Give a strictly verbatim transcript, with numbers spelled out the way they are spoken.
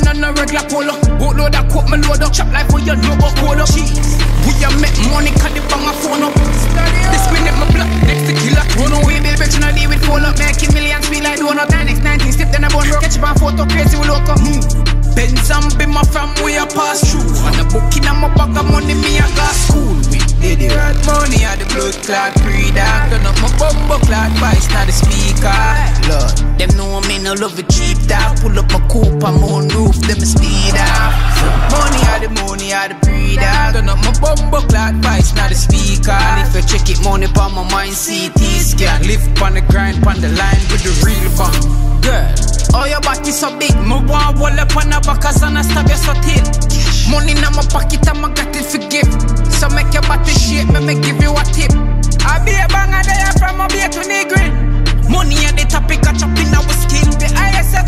on a regular polo. Boatload that coat me load up. Chop like for your double cold up. We a make money cause the bang a phone up. This minute my block, next to killer. Run away, baby, bitch, and I leave it full up. Making millions feel like donut. Next nineteen, step then I bone rock. Catch up on photo, crazy, we loco. Benz and be my fam, we a pass through. And the booking on my bag of money, me a got school with. Did the red money at the blood clot pre-dark. Turn up my bumbo clot vice, not the speaker. Lord, them know me no love it cheap dog. Pull up my coupe, I'm on roof, them speed up. Money at the money at the pre-dark. Turn up my bumbo clot vice, not the speaker. And if you check it, money on my mind, C T scan. Live on the grind, on the line with the real bomb. Girl, oh your body so big, me want wall up on the back as I stab you so thin. Money in my pocket, I'ma got it for gift. So make your body shake, me me give you a tip. I be a banger there from a beer to Negrin. Money at the topic, I chop in our skin. The I S F